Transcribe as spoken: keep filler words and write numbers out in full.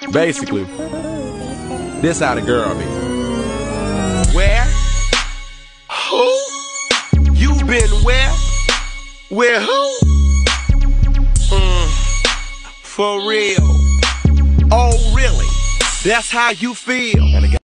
Basically, this how the girl be. Where? Who? You been where? Where who? Mm, for real. Oh really? That's how you feel.